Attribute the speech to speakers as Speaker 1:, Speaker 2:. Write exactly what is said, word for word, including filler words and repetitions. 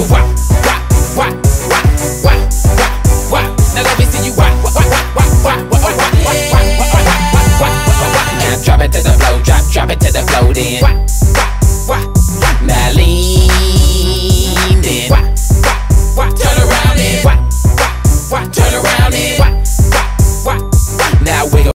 Speaker 1: wop, wop, wop, wop, wop, wop, wop. Now let me see you wop, wop, wop, wop, wop, wop, wop, wop, wop, wop, wop, wop, wop, wop. Now drop it to the floor, drop, drop it to the floor, then.